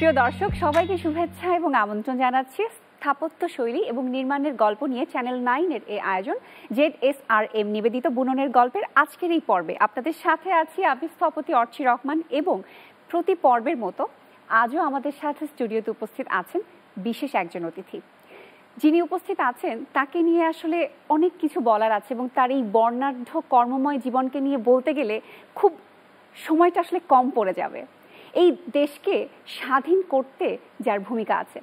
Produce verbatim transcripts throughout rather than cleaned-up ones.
প্রিয় দর্শক সবাইকে শুভেচ্ছা এবং আমন্ত্রণ জানাচ্ছি স্থাপত্য শৈলী এবং নির্মাণের গল্প নিয়ে চ্যানেল নাইন এর এই আয়োজন জেড এস আর এম নিবেদিত বুননের গল্পের আজকের এই পর্বে আপনাদের সাথে আছি আমি স্থপতি অর্চি রহমান এবং প্রতি পর্বের মতো আজও আমাদের সাথে স্টুডিওতে উপস্থিত আছেন বিশেষ একজন অতিথি। যিনি উপস্থিত আছেন তাকে নিয়ে আসলে অনেক কিছু বলার আছে এবং তার এই বর্ণাঢ্য কর্মময় জীবনকে নিয়ে বলতে গেলে খুব সময়টা আসলে কম পড়ে যাবে। এই দেশকে স্বাধীন করতে যার ভূমিকা আছে,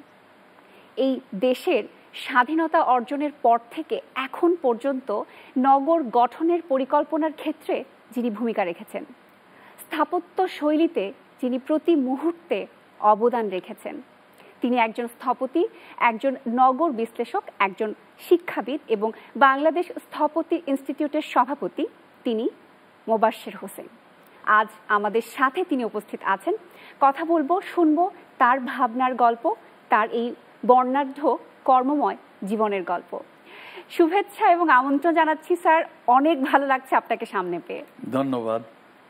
এই দেশের স্বাধীনতা অর্জনের পর থেকে এখন পর্যন্ত নগর গঠনের পরিকল্পনার ক্ষেত্রে যিনি ভূমিকা রেখেছেন, স্থাপত্য শৈলীতে যিনি প্রতি মুহূর্তে অবদান রেখেছেন, তিনি একজন স্থপতি, একজন নগর বিশ্লেষক, একজন শিক্ষাবিদ এবং বাংলাদেশ স্থপতি ইনস্টিটিউটের সভাপতি, তিনি মুবাশশির হোসেন। আজ আমাদের সাথে তিনি উপস্থিত আছেন। কথা বলবো, শুনবো তার ভাবনার গল্প, তার এই বর্ণাঢ্য কর্মময় জীবনের গল্প। শুভেচ্ছা এবং আমন্ত্রণ জানাচ্ছি স্যার, অনেক ভালো লাগছে আপনাকে সামনে পেয়ে। ধন্যবাদ।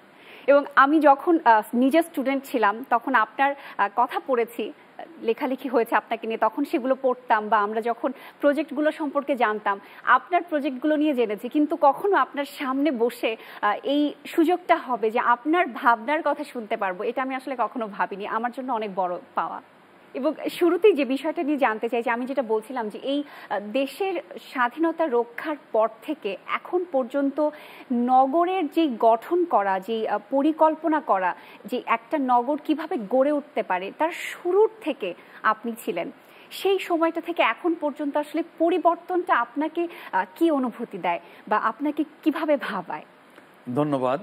এবং আমি যখন নিজের স্টুডেন্ট ছিলাম তখন আপনার কথা পড়েছি, লেখালেখি হয়েছে আপনাকে নিয়ে, তখন সেগুলো পড়তাম বা আমরা যখন প্রজেক্টগুলো সম্পর্কে জানতাম আপনার প্রজেক্টগুলো নিয়ে জেনেছি, কিন্তু কখনো আপনার সামনে বসে এই সুযোগটা হবে যে আপনার ভাবনার কথা শুনতে পারবো, এটা আমি আসলে কখনো ভাবিনি। আমার জন্য অনেক বড় পাওয়া। এবং শুরুতেই যে বিষয়টা নিয়ে জানতে চাই, যে আমি যেটা বলছিলাম যে এই দেশের স্বাধীনতা রক্ষার পর থেকে এখন পর্যন্ত নগরের যে গঠন করা, যে পরিকল্পনা করা, যে একটা নগর কিভাবে গড়ে উঠতে পারে, তার শুরুর থেকে আপনি ছিলেন। সেই সময়টা থেকে এখন পর্যন্ত আসলে পরিবর্তনটা আপনাকে কি অনুভূতি দেয় বা আপনাকে কিভাবে ভাবায়? ধন্যবাদ।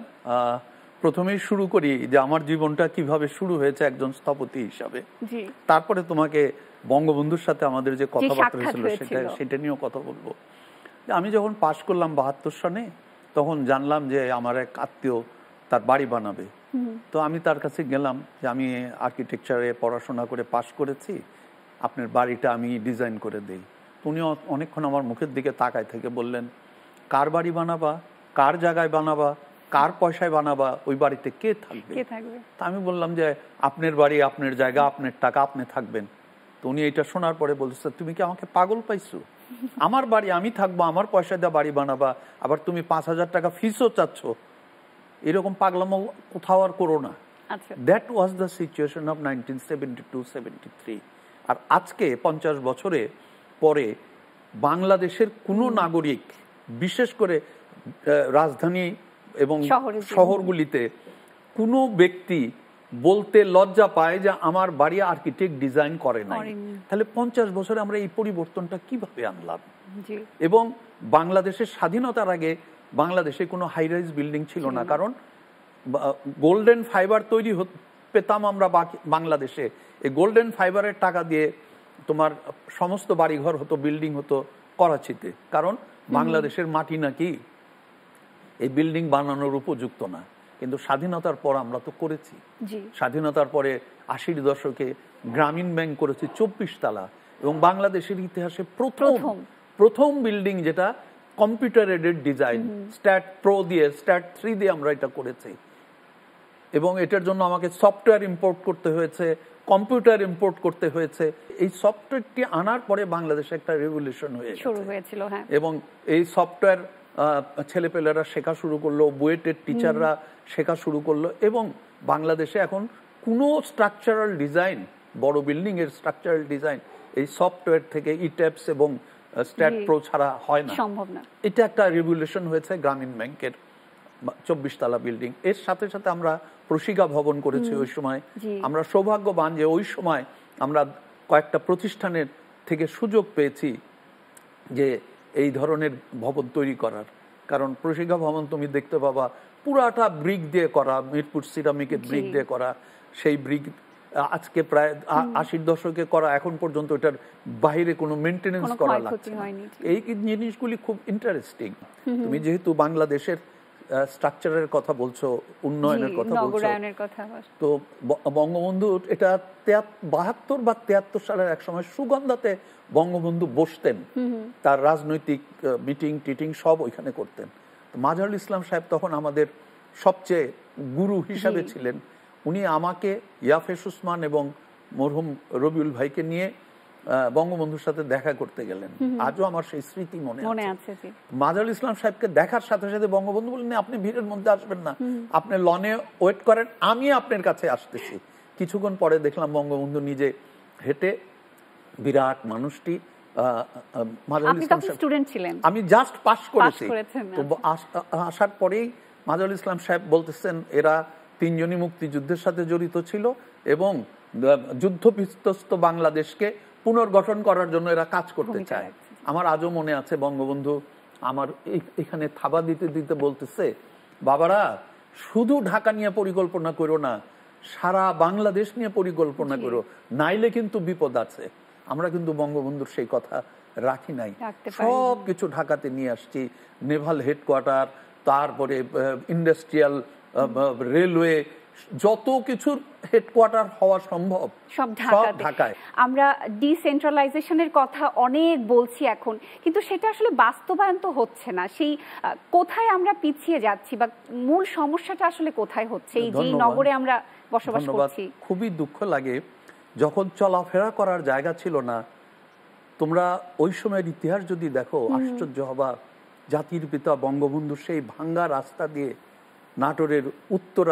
প্রথমেই শুরু করি যে আমার জীবনটা কিভাবে শুরু হয়েছে একজন স্থপতি হিসাবে, তারপরে তোমাকে বঙ্গবন্ধুর সাথে আমাদের যে কথাবার্তা হয়েছিল সেটা সেটা নিয়েও কথা বলবো। আমি যখন পাশ করলাম বাহাত্তর সনে, তখন জানলাম যে আমার এক আত্মীয় তার বাড়ি বানাবে। তো আমি তার কাছে গেলাম যে আমি আর্কিটেকচারে পড়াশোনা করে পাশ করেছি, আপনার বাড়িটা আমি ডিজাইন করে দেই। উনি অনেকক্ষণ আমার মুখের দিকে তাকায় থেকে বললেন, কার বাড়ি বানাবা, কার জায়গায় বানাবা, কার পয়সায় বানাবা, ওই বাড়িতে কে থাকবে? তা আমি বললাম যে আপনার বাড়ি, আপনার জায়গা, আপনার টাকা, আপনি থাকবেন। তো উনি এটা শোনার পরে বলছে, তুমি কি আমাকে পাগল পাইছো? আমার বাড়ি আমি থাকবো, আমার পয়সা দিয়ে বাড়ি বানাবা, আবার তুমি পাঁচ হাজার টাকা ফিসও চাচ্ছ, এরকম পাগলামো কোথাও আর করো না। That was the situation of nineteen seventy two seventy three. আর আজকে পঞ্চাশ বছরে পরে বাংলাদেশের কোনো নাগরিক, বিশেষ করে রাজধানী এবং শহরগুলিতে কোনো ব্যক্তি বলতে লজ্জা পায় যে আমার বাড়ি আর্কিটেক্ট ডিজাইন করে নাই। তাহলে পঞ্চাশ বছরে আমরা এই পরিবর্তনটা কিভাবে আনলাম? এবং বাংলাদেশের স্বাধীনতার আগে বাংলাদেশে কোনো হাই রাইজ বিল্ডিং ছিল না, কারণ গোল্ডেন ফাইবার তৈরি পেতাম আমরা বাংলাদেশে। এই গোল্ডেন ফাইবারের টাকা দিয়ে তোমার সমস্ত বাড়িঘর হতো, বিল্ডিং হতো করাচিতে, কারণ বাংলাদেশের মাটি নাকি এই বিল্ডিং বানানোর উপযুক্ত না। কিন্তু স্বাধীনতার পর আমরা তো করেছি। স্বাধীনতার পরে আশির দশকে গ্রামীণ ব্যাংক করেছি চব্বিশ তলা, এবং বাংলাদেশের ইতিহাসে প্রথম প্রথম বিল্ডিং যেটা computer aided design, STAAD pro দিয়ে, স্ট্যাট থ্রি দিয়ে আমরা এটা করেছি। এবং এটার জন্য আমাকে সফটওয়্যার ইম্পোর্ট করতে হয়েছে, কম্পিউটার ইম্পোর্ট করতে হয়েছে। এই সফটওয়্যারটি আনার পরে বাংলাদেশে একটা রেভলিউশন হয়েছিল, এবং এই সফটওয়্যার ছেলেপেলেরা শেখা শুরু করলো, বুয়েটের টিচাররা শেখা শুরু করলো, এবং বাংলাদেশে এখন কোনো স্ট্রাকচারাল ডিজাইন, বড় বিল্ডিং এর স্ট্রাকচারাল ডিজাইন এই সফটওয়্যার থেকে, ইট্যাপস এবং স্ট্যাট প্রো ছাড়া হয় না, সম্ভব না। এটা একটা রেভলিউশন হয়েছে গ্রামীণ ব্যাংকের চব্বিশ তলা বিল্ডিং। এর সাথে সাথে আমরা প্রশিকা ভবন করেছি ওই সময়। আমরা সৌভাগ্যবান যে ওই সময় আমরা কয়েকটা প্রতিষ্ঠানের থেকে সুযোগ পেয়েছি যে এই ধরনের ভবন তৈরি করার। কারণ প্রশিকা ভবন তুমি দেখতে পাবা পুরাটা ব্রিক দিয়ে করা, মিরপুর সিরামিকের ব্রিক দিয়ে করা। সেই ব্রিক আজকে প্রায় আশির দশকে করা, এখন পর্যন্ত এটার বাইরে কোনো মেনটেনেন্স করা লাগছে না। এই জিনিসগুলি খুব ইন্টারেস্টিং। তুমি যেহেতু বাংলাদেশের স্ট্রাকচারের কথা বলছো, উন্নয়নের কথা বলছো, তো বঙ্গবন্ধু এটা বাহাত্তর বা তিয়াত্তর সালের এক সময় সুগন্ধাতে বঙ্গবন্ধু বসতেন, তার রাজনৈতিক মিটিং টিটিং সব ওইখানে করতেন। মাজারুল ইসলাম সাহেব তখন আমাদের সবচেয়ে গুরু হিসাবে ছিলেন। উনি আমাকে, ইয়াফেস উসমান এবং মরহুম রবিউল ভাইকে নিয়ে বঙ্গবন্ধুর সাথে দেখা করতে গেলেন। আজও আমার সেই স্মৃতি মনে আছে। মাজারুল ইসলাম সাহেবকে দেখার সাথে সাথে বঙ্গবন্ধু বললেন, আপনি ভিড়ের মধ্যে আসবেন না, আপনি লনে ওয়েট করেন, আমি আপনার কাছে আসতেছি। কিছুক্ষণ পরে দেখলাম বঙ্গবন্ধু নিজে হেঁটে, বিরাট মানুষটি, আমি জাস্ট পাস করেছি, আসার পরেই মাজারুল ইসলাম সাহেব বলতেছেন এরা তিনজনই মুক্তিযুদ্ধের সাথে জড়িত ছিল এবং যুদ্ধ বিধ্বস্ত বাংলাদেশকে পুনর্গঠন করার জন্য এরা কাজ করতে চায়। আমার আজও মনে আছে বঙ্গবন্ধু আমার এখানে থাবা দিতে দিতে বলতেছে, বাবারা শুধু ঢাকা নিয়ে পরিকল্পনা করো না, সারা বাংলাদেশ নিয়ে পরিকল্পনা করো, নাইলে কিন্তু বিপদ আছে। আমরা কিন্তু বঙ্গবন্ধুর সেই কথা রাখি নাই, সব কিছু ঢাকাতে নিয়ে আসছি, নেভাল হেডকোয়ার্টার, তারপরে ইন্ডাস্ট্রিয়াল, রেলওয়ে, যত কিছুর হেডকোয়ার্টার হওয়া সম্ভব সব ঢাকায়। আমরা ডিসেন্ট্রালাইজেশনের কথা অনেক বলছি এখন, কিন্তু সেটা আসলে বাস্তবায়ন তো হচ্ছে না। সেই কোথায় আমরা পিছিয়ে যাচ্ছি বা মূল সমস্যাটা আসলে কোথায় হচ্ছে এই যে নগরে আমরা বসবাস করছি? খুবই দুঃখ লাগে, যখন চলাফেরা করার জায়গা ছিল না, তোমরা ওই সময়ের ইতিহাস যদি দেখো আশ্চর্য হবা। জাতির পিতা বঙ্গবন্ধু সেই ভাঙ্গা রাস্তা দিয়ে নাটোরের উত্তরা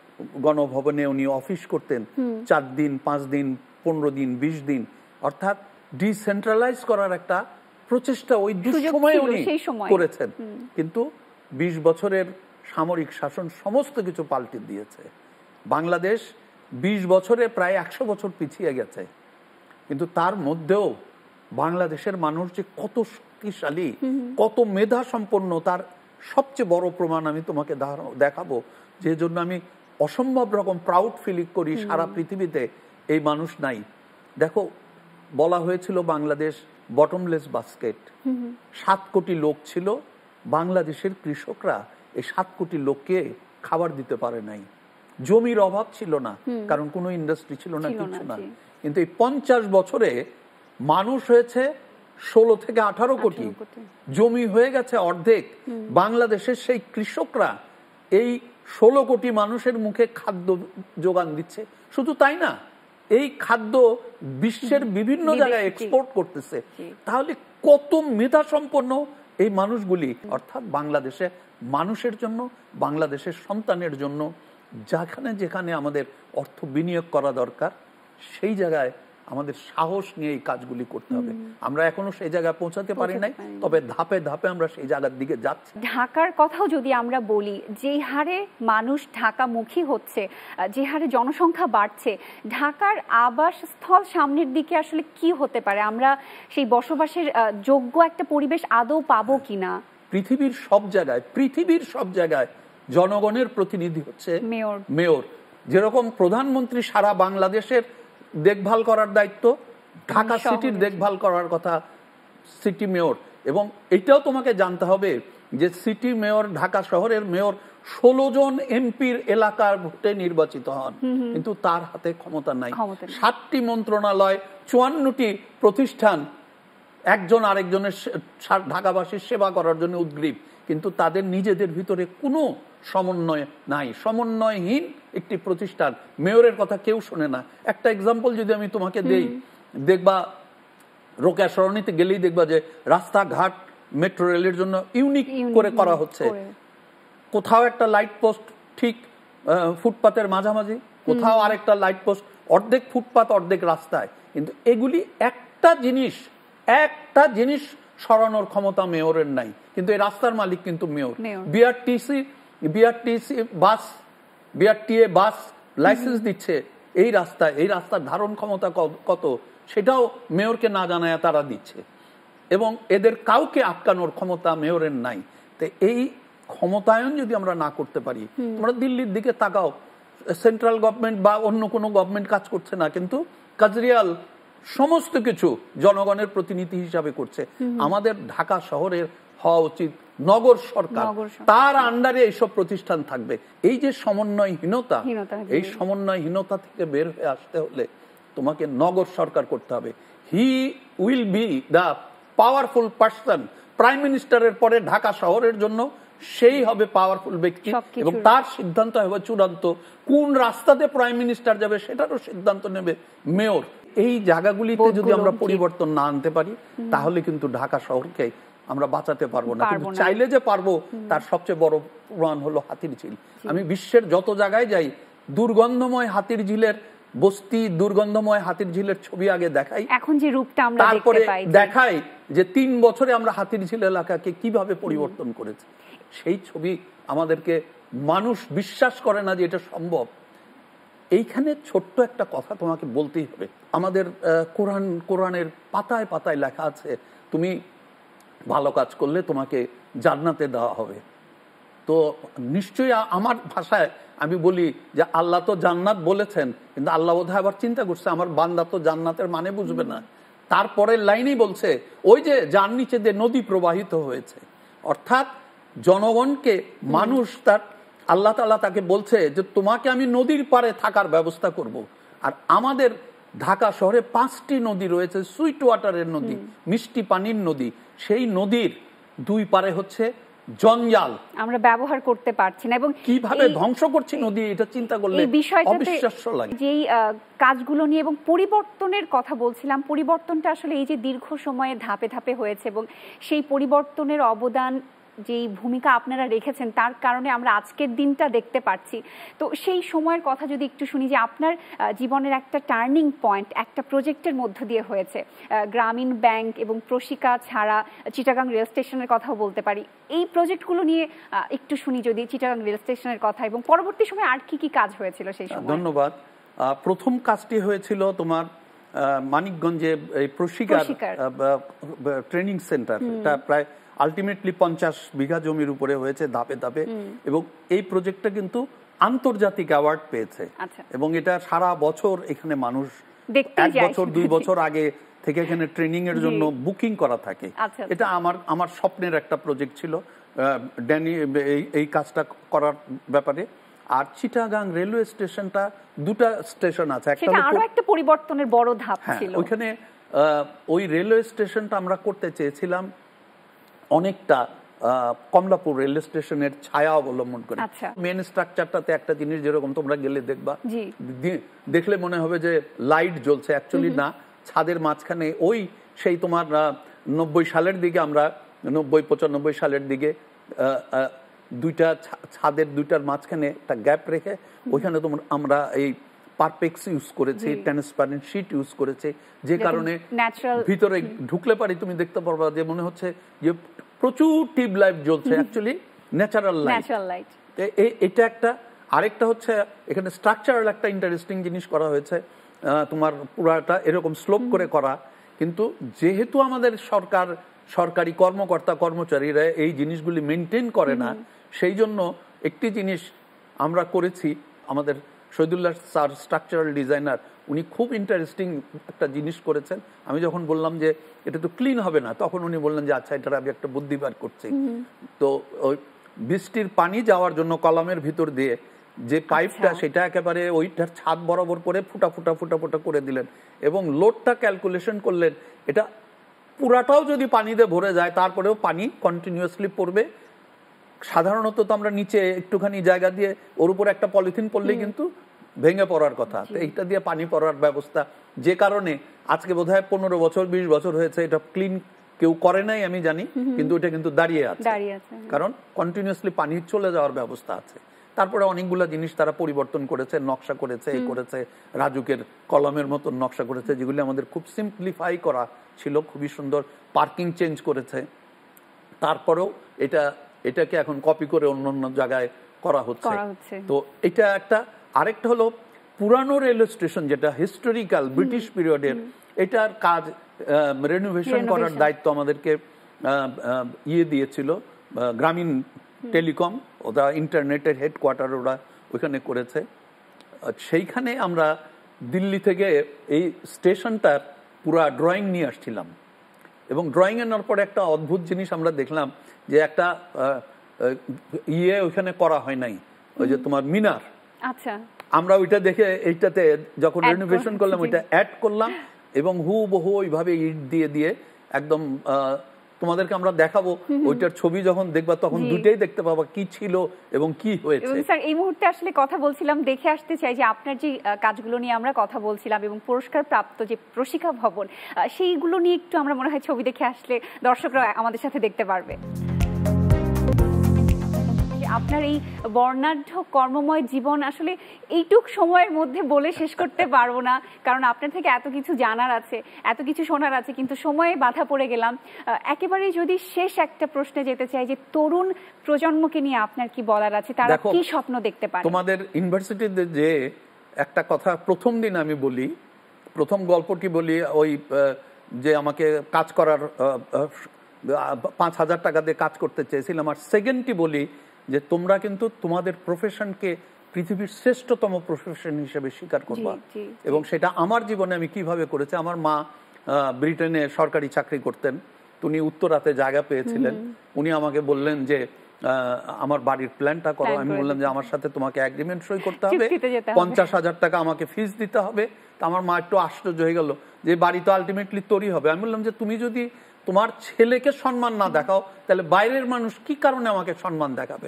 গণভবনে উনি অফিস করতেন, চার দিন, পাঁচ দিন, পনেরো দিন, বিশ দিন, অর্থাৎ ডিসেন্ট্রালাইজ করার একটা প্রচেষ্টা ওই দুঃসময়ে উনি করেছেন। কিন্তু বিশ বছরের সামরিক শাসন সমস্ত কিছু পাল্টে দিয়েছে। বাংলাদেশ বিশ বছরে প্রায় একশো বছর পিছিয়ে গেছে, কিন্তু তার মধ্যেও বাংলাদেশের মানুষ যে কত শক্তিশালী, কত মেধা সম্পন্ন, তার সবচেয়ে বড় প্রমাণ আমি তোমাকে দেখাবো, যে জন্য আমি অসম্ভব রকম প্রাউড ফিল করি। সারা পৃথিবীতে এই মানুষ নাই। দেখো, বলা হয়েছিল বাংলাদেশ বটমলেস বাস্কেট, সাত কোটি লোক ছিল, বাংলাদেশের কৃষকরা এই সাত কোটি লোককে খাবার দিতে পারে নাই। জমির অভাব ছিল না, কারণ কোনো ইন্ডাস্ট্রি ছিল না, কিছু না। কিন্তু এই পঞ্চাশ বছরে মানুষ হয়েছে ষোলো থেকে আঠারো কোটি, জমি হয়ে গেছে অর্ধেক। বাংলাদেশের সেই কৃষকরা এই ষোলো কোটি মানুষের মুখে খাদ্য যোগান দিচ্ছে। শুধু তাই না, এই খাদ্য বিশ্বের বিভিন্ন জায়গায় এক্সপোর্ট করতেছে। তাহলে কত মেধা সম্পন্ন এই মানুষগুলি। অর্থাৎ বাংলাদেশে মানুষের জন্য, বাংলাদেশের সন্তানের জন্য যেখানে যেখানে আমাদের অর্থ বিনিয়োগ করা দরকার, সেই জায়গায় আমাদের সাহস নিয়ে এই কাজগুলি করতে হবে। আমরা এখনো সেই জায়গায় পৌঁছাতে পারি নাই, তবে ধাপে ধাপে আমরা সেই জায়গার দিকে যাচ্ছি। ঢাকার কথাও যদি আমরা বলি, যে হারে মানুষ ঢাকামুখী হচ্ছে, যে হারে জনসংখ্যা বাড়ছে, ঢাকার আবাসস্থল সামনের দিকে আসলে কি হতে পারে? আমরা সেই বসবাসের যোগ্য একটা পরিবেশ আদৌ পাবো কিনা? পৃথিবীর সব জায়গায়, পৃথিবীর সব জায়গায় জনগণের প্রতিনিধি হচ্ছে মেয়র। মেয়র যেরকম প্রধানমন্ত্রী সারা বাংলাদেশের দেখভাল করার দায়িত্ব, ঢাকা সিটির দেখভাল করার কথা সিটি মেয়র। এবং এটাও তোমাকে জানতে হবে যে সিটি মেয়র, ঢাকা শহরের মেয়র ষোলো জন এমপির এলাকার ভোটে নির্বাচিত হন, কিন্তু তার হাতে ক্ষমতা নাই। সাতটি মন্ত্রণালয়, চুয়ান্নটি প্রতিষ্ঠান একজন আরেকজনের ঢাকাবাসীর সেবা করার জন্য উদ্গ্রীব, কিন্তু তাদের নিজেদের ভিতরে কোনো সমন্বয় নাই। সমন্বয়হীন একটি প্রতিষ্ঠান। মেয়রের কথা কেউ শোনে না। একটা এক্সাম্পল যদি আমি তোমাকে দেই, দেখবা রোকেয়া সরণিতে গেলেই দেখবা যে রাস্তাঘাট মেট্রো রেলের জন্য ইউনিক করে করা হচ্ছে। কোথাও একটা লাইট পোস্ট ঠিক ফুটপাতের মাঝামাঝি, কোথাও আরেকটা লাইট পোস্ট অর্ধেক ফুটপাত অর্ধেক রাস্তায়। কিন্তু এগুলি একটা জিনিস, একটা জিনিস সরানোর ক্ষমতা মেয়রের নাই, কিন্তু এই রাস্তার মালিক কিন্তু mayor. BRTC BRTC bus, BRTA bus licence দিচ্ছে এই রাস্তায়, এই রাস্তার ধারণ ক্ষমতা কত সেটাও মেয়রকে না জানায় তারা দিচ্ছে, এবং এদের কাউকে আটকানোর ক্ষমতা মেয়রের নাই। তো এই ক্ষমতায়ন যদি আমরা না করতে পারি, তোমরা দিল্লির দিকে তাকাও, সেন্ট্রাল গভর্নমেন্ট বা অন্য কোনো গভর্নমেন্ট কাজ করছে না, কিন্তু কেজরিওয়াল সমস্ত কিছু জনগণের প্রতিনিধি হিসাবে করছে। আমাদের ঢাকা শহরের হওয়া উচিত নগর সরকার, তার আন্ডারে এইসব প্রতিষ্ঠান থাকবে। এই যে সমন্বয়হীনতা, এই সমন্বয়হীনতা থেকে বের হয়ে আসতে হলে তোমাকে নগর সরকার করতে হবে। He will be the powerful person. Prime মিনিস্টারের পরে ঢাকা শহরের জন্য সেই হবে পাওয়ারফুল ব্যক্তি এবং তার সিদ্ধান্ত হবে চূড়ান্ত। কোন রাস্তাতে প্রাইম মিনিস্টার যাবে সেটারও সিদ্ধান্ত নেবে মেয়র। এই জায়গাগুলিতে যদি আমরা পরিবর্তন না আনতে পারি তাহলে কিন্তু ঢাকা শহরকে আমরা বাঁচাতে পারবো না। কিন্তু চাইলে যে পারবো তার সবচেয়ে বড় প্রমাণ হলো হাতির ঝিল। আমি বিশ্বের যত জায়গায় যাই দুর্গন্ধময় হাতির ঝিলের বস্তি, দুর্গন্ধময় হাতির ঝিলের ছবি আগে দেখাই, এখন যে রূপটা আমরা তারপরে দেখাই যে তিন বছরে আমরা হাতির ঝিল এলাকাকে কিভাবে পরিবর্তন করেছি। সেই ছবি আমাদেরকে মানুষ বিশ্বাস করে না যে এটা সম্ভব। এইখানে ছোট্ট একটা কথা তোমাকে বলতেই হবে। আমাদের কোরআন কোরআনের পাতায় পাতায় লেখা আছে তুমি ভালো কাজ করলে তোমাকে জান্নাতে দেওয়া হবে। তো নিশ্চয়ই আমার ভাষায় আমি বলি যে আল্লাহ তো জান্নাত বলেছেন, কিন্তু আল্লাহ বোধহয় আবার চিন্তা করছে আমার বান্দা তো জান্নাতের মানে বুঝবে না। তারপরের লাইনেই বলছে ওই যে যার নিচে দিয়ে নদী প্রবাহিত হয়েছে, অর্থাৎ জনগণকে মানুষ তার আল্লাহ তাআলা তাকে বলছে যে তোমাকে আমি নদীর পারে থাকার ব্যবস্থা করব। আর আমাদের ঢাকা শহরে পাঁচটি নদী রয়েছে, সুইট ওয়াটারের নদী, মিষ্টি পানির নদী। সেই নদীর দুই পারে হচ্ছে জঞ্জাল, আমরা ব্যবহার করতে পারছি না এবং কিভাবে ধ্বংস করছি নদী, এটা চিন্তা করলে অবিশ্বাস্য লাগে। যেই কাজগুলো নিয়ে এবং পরিবর্তনের কথা বলছিলাম, পরিবর্তনটা আসলে এই যে দীর্ঘ সময়ে ধাপে ধাপে হয়েছে এবং সেই পরিবর্তনের অবদান যেই ভূমিকা আপনারা রেখেছেন তার কারণে আমরা আজকের দিনটা দেখতে পাচ্ছি। তো সেই সময়ের কথা যদি একটু শুনি যে আপনার জীবনের একটা টার্নিং পয়েন্ট একটা প্রজেক্টের মধ্য দিয়ে হয়েছে, গ্রামীণ ব্যাংক এবং প্রশিকা ছাড়া চিটাগাং রেল স্টেশনের কথাও বলতে পারি। এই প্রজেক্টগুলো নিয়ে একটু শুনি যদি, চিটাগাং রেল স্টেশনের কথা এবং পরবর্তী সময় আর কি কি কাজ হয়েছিল সেই সময়। ধন্যবাদ। প্রথম কাজটি হয়েছিল তোমার মানিকগঞ্জে এই প্রশিকার ট্রেনিং সেন্টার। এটা প্রায় আলটিমেটলি পঞ্চাশ বিঘা জমির উপরে হয়েছে ধাপে ধাপে, এবং এই প্রজেক্টটা কিন্তু আন্তর্জাতিক অ্যাওয়ার্ড পেয়েছে। এবং এটা সারা বছর এখানে মানুষ এক বছর দুই বছর আগে থেকে এখানে ট্রেনিং এর জন্য বুকিং করা থাকে। এটা আমার আমার স্বপ্নের একটা প্রজেক্ট ছিল ড্যানি এই কাজটা করার ব্যাপারে। আর চিটাগাং রেলওয়ে স্টেশনটা দুটা স্টেশন আছে, একটা আরো একটা পরিবর্তনের বড় ধাপ ছিল। ওখানে ওই রেলওয়ে স্টেশনটা আমরা করতে চেয়েছিলাম অনেকটা কমলাপুর রেল স্টেশনের ছায়া অবলম্বন করে। মেন স্ট্রাকচারটাতে একটা জিনিস যেরকম তোমরা গেলে দেখবা, দেখলে মনে হবে যে লাইট জ্বলছে, অ্যাকচুয়ালি না, ছাদের মাঝখানে ওই সেই তোমার নব্বই সালের দিকে আমরা নব্বই পঁচানব্বই সালের দিকে দুইটা ছাদের দুইটার মাঝখানে একটা গ্যাপ রেখে ওইখানে তোমার আমরা এই পারপেক্স ইউজ করেছি, ট্রান্সপারেন্ট শীট ইউজ করেছে, যে কারণে ভিতরে ঢুকলে পারি তুমি দেখতে পারবা যে মনে হচ্ছে যে প্রচুর টিউব লাইট জ্বলছে, অ্যাকচুয়ালি ন্যাচারাল লাইট। এটা একটা। আরেকটা হচ্ছে এখানে স্ট্রাকচারাল একটা ইন্টারেস্টিং জিনিস করা হয়েছে, তোমার পুরাটা এরকম স্লোপ করে করা, কিন্তু যেহেতু আমাদের সরকার সরকারি কর্মকর্তা কর্মচারীরা এই জিনিসগুলি মেনটেন করে না, সেই জন্য একটি জিনিস আমরা করেছি। আমাদের শহীদুল্লাহ স্যার স্ট্রাকচারাল ডিজাইনার, উনি খুব ইন্টারেস্টিং একটা জিনিস করেছেন। আমি যখন বললাম যে এটা তো ক্লিন হবে না, তখন উনি বললেন যে আচ্ছা এটার আমি একটা বুদ্ধি বার করছি। তো ওই বৃষ্টির পানি যাওয়ার জন্য কলামের ভিতর দিয়ে যে পাইপটা, সেটা একেবারে ওইটার ছাদ বরাবর করে ফুটা ফুটা ফুটা ফুটা করে দিলেন, এবং লোডটা ক্যালকুলেশন করলেন এটা পুরাটাও যদি পানিতে ভরে যায় তারপরেও পানি কন্টিনিউয়াসলি পড়বে। সাধারণত তো আমরা নিচে একটুখানি জায়গা দিয়ে ওর উপর একটা পলিথিন পড়লেই কিন্তু ভেঙে পড়ার কথা, তো এইটা দিয়ে পানি পড়ার ব্যবস্থা, যে কারণে আজকে বোধহয় পনেরো বছর বিশ বছর হয়েছে এটা ক্লিন কেউ করে নাই আমি জানি, কিন্তু এটা কিন্তু দাঁড়িয়ে আছে, কারণ কন্টিনিউয়াসলি পানি চলে যাওয়ার ব্যবস্থা আছে। তারপরে অনেকগুলো জিনিস তারা পরিবর্তন করেছে, নকশা করেছে, এই করেছে, রাজুকের কলমের মতন নকশা করেছে, যেগুলি আমাদের খুব সিম্পলিফাই করা ছিল, খুবই সুন্দর। পার্কিং চেঞ্জ করেছে। তারপরেও এটা এটাকে এখন কপি করে অন্য অন্য জায়গায় করা হচ্ছে। তো এটা একটা। আরেকটা হলো পুরানো রেলওয়ে স্টেশন যেটা হিস্টোরিক্যাল ব্রিটিশ পিরিয়ডের, এটার কাজ রেনোভেশন করার দায়িত্ব আমাদেরকে ইয়ে দিয়েছিল গ্রামীণ টেলিকম, ওরা ইন্টারনেটের হেডকোয়ার্টার ওরা ওইখানে করেছে। সেইখানে আমরা দিল্লি থেকে এই স্টেশনটার পুরা ড্রয়িং নিয়ে আসছিলাম, এবং ড্রয়িং এর পরে একটা অদ্ভুত জিনিস আমরা দেখলাম যে একটা ইয়ে ওইখানে করা হয় নাই, ওই যে তোমার মিনার। আচ্ছা, আমরা ওইটা দেখে এইটাতে যখন রেনোভেশন করলাম ওইটা অ্যাড করলাম, এবং হুবহু ওইভাবে ইট দিয়ে দিয়ে একদম তোমাদেরকে আমরা দেখাবো, ওইটার ছবি যখন দেখবা তখন দুটেই দেখতে পাবা কি ছিল এবং কি হয়েছে। স্যার এই মুহূর্তে আসলে কথা বলছিলাম, দেখে আসতে চাই যে আপনার যে কাজগুলো নিয়ে আমরা কথা বলছিলাম এবং পুরস্কার প্রাপ্ত যে প্রশিক্ষা ভবন, সেইগুলো নিয়ে একটু আমরা মনে হয় ছবি দেখে আসলে দর্শকরা আমাদের সাথে দেখতে পারবে। আপনার এই বর্ণাঢ্য কর্মময় জীবন আসলে এইটুক সময়ের মধ্যে বলে শেষ করতে পারবো না, কারণ আপনার থেকে এত কিছু জানার আছে, এত কিছু শোনার আছে, কিন্তু সময়ে বাধা পড়ে গেলাম। একেবারে যদি শেষ একটা প্রশ্নে যেতে চাই যে তরুণ প্রজন্মকে নিয়ে আপনার কি বলার আছে, তারা কি স্বপ্ন দেখতে পারে? তোমাদের ইউনিভার্সিটিতে যে একটা কথা প্রথম দিন আমি বলি, প্রথম গল্পটি বলি, ওই যে আমাকে কাজ করার পাঁচ হাজার টাকা দিয়ে কাজ করতে চেয়েছিলাম, আর সেকেন্ডটি বলি যে তোমরা কিন্তু তোমাদের প্রফেশনকে পৃথিবীর শ্রেষ্ঠতম প্রফেশন হিসেবে স্বীকার করবা, এবং সেটা আমার জীবনে আমি কিভাবে করেছি। আমার মা ব্রিটেনে সরকারি চাকরি করতেন, উনি উত্তরাতে জায়গা পেয়েছিলেন, উনি আমাকে বললেন যে আমার বাড়ির প্ল্যানটা করো। আমি বললাম যে আমার সাথে তোমাকে এগ্রিমেন্ট সই করতে হবে, পঞ্চাশ হাজার টাকা আমাকে ফিস দিতে হবে। তা আমার মা একটু আশ্চর্য হয়ে গেল যে বাড়ি তো আলটিমেটলি তোরই হবে। আমি বললাম যে তুমি যদি তোমার ছেলেকে সম্মান না দেখাও তাহলে বাইরের মানুষ কি কারণে আমাকে সম্মান দেখাবে?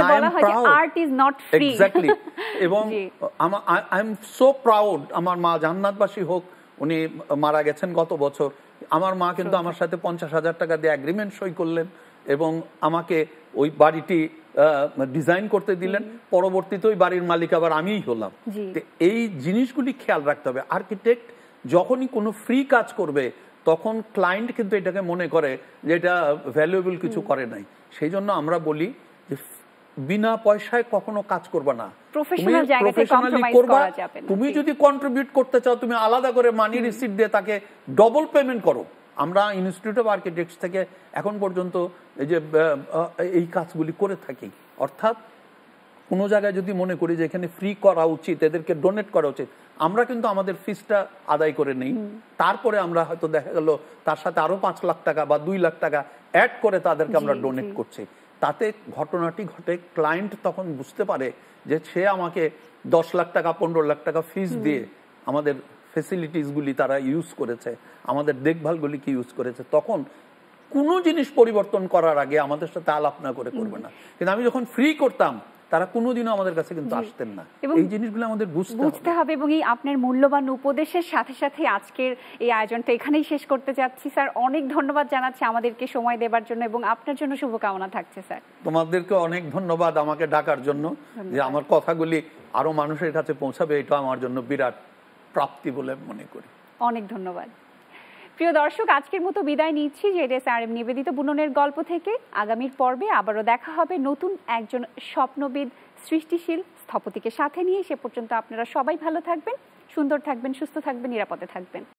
এবং আই এম সো প্রাউড। আমার মা জান্নাতবাসী হোক, উনি মারা গেছেন গত বছর। আমার মা কিন্তু আমার সাথে পঞ্চাশ হাজার টাকা দিয়ে এগ্রিমেন্ট সই করলেন এবং আমাকে ওই বাড়িটি ডিজাইন করতে দিলেন। পরবর্তীতে ওই বাড়ির মালিক আবার আমিই হলাম। এই জিনিসগুলি খেয়াল রাখতে হবে। আর্কিটেক্ট যখনই কোনো ফ্রি কাজ করবে তখন ক্লায়েন্ট কিন্তু এটাকে মনে করে যে এটা ভ্যালুয়েবল কিছু করে নাই। সেই জন্য আমরা বলি যে বিনা পয়সায় কখনো কাজ করবা না, প্রফেশনালি করবা। তুমি যদি কন্ট্রিবিউট করতে চাও তুমি আলাদা করে মানি রিসিট দিয়ে তাকে ডবল পেমেন্ট করো। আমরা ইনস্টিটিউট অফ আর্কিটেক্টস থেকে এখন পর্যন্ত এই যে এই কাজগুলি করে থাকি। অর্থাৎ কোনো জায়গায় যদি মনে করি যে এখানে ফ্রি করা উচিত, এদেরকে ডোনেট করা উচিত, আমরা কিন্তু আমাদের ফিসটা আদায় করে নেই। তারপরে আমরা হয়তো দেখা গেল তার সাথে আরো পাঁচ লাখ টাকা বা দুই লাখ টাকা অ্যাড করে তাদেরকে আমরা ডোনেট করছি। তাতে ঘটনাটি ঘটে, ক্লায়েন্ট তখন বুঝতে পারে যে সে আমাকে দশ লাখ টাকা পনেরো লাখ টাকা ফিস দিয়ে আমাদের ফেসিলিটিসগুলি তারা ইউজ করেছে, আমাদের দেখভালগুলিকে ইউজ করেছে। তখন কোনো জিনিস পরিবর্তন করার আগে আমাদের সাথে আলাপ না করে করবে না। কিন্তু আমি যখন ফ্রি করতাম তারা কোনোদিনও আমাদের কাছে কিন্তু আসতেন না। এই জিনিসগুলো আমাদের বুঝতে হবে। এবং এই আপনার মূল্যবান উপদেশের সাথে সাথে আজকের এই আয়োজনটা এখানেই শেষ করতে যাচ্ছি। স্যার অনেক ধন্যবাদ জানাচ্ছি আমাদেরকে সময় দেওয়ার জন্য, এবং আপনার জন্য শুভকামনা থাকছে। স্যার তোমাদেরকে অনেক ধন্যবাদ আমাকে ডাকার জন্য, যে আমার কথাগুলি আরো মানুষের কাছে পৌঁছাবে, এটা আমার জন্য বিরাট প্রাপ্তি বলে মনে করি। অনেক ধন্যবাদ। প্রিয় দর্শক, আজকের মতো বিদায় নিচ্ছি জেডএসআরএম নিবেদিত বুননের গল্প থেকে। আগামীর পর্বে আবারও দেখা হবে নতুন একজন স্বপ্নবিদ, সৃষ্টিশীল স্থপতিকে সাথে নিয়ে। সে পর্যন্ত আপনারা সবাই ভালো থাকবেন, সুন্দর থাকবেন, সুস্থ থাকবেন, নিরাপদে থাকবেন।